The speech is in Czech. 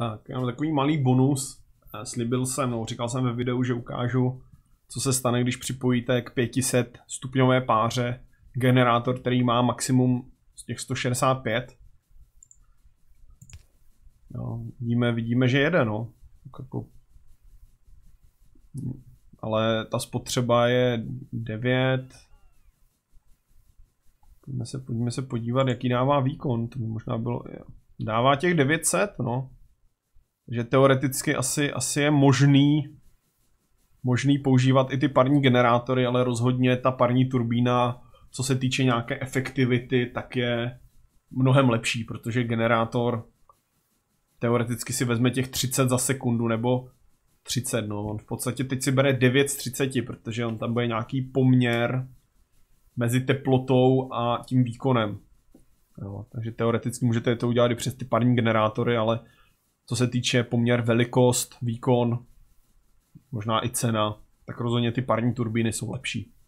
Tak, já mám takový malý bonus. Slíbil jsem, no, říkal jsem ve videu, že ukážu, co se stane, když připojíte k 500 stupňové páře generátor, který má maximum z těch 165. No, vidíme, že jede, no. Jako... Ale ta spotřeba je 9. Pojďme se podívat, jaký dává výkon. To by možná bylo... Dává těch 900, no. Takže teoreticky asi je možný používat i ty parní generátory, ale rozhodně ta parní turbína, co se týče nějaké efektivity, tak je mnohem lepší, protože generátor teoreticky si vezme těch 30 za sekundu, nebo 30, no. On v podstatě teď si bere 9 z 30, protože on tam bude nějaký poměr mezi teplotou a tím výkonem. Jo, takže teoreticky můžete to udělat i přes ty parní generátory, ale co se týče poměr velikost, výkon, možná i cena, tak rozhodně ty parní turbíny jsou lepší.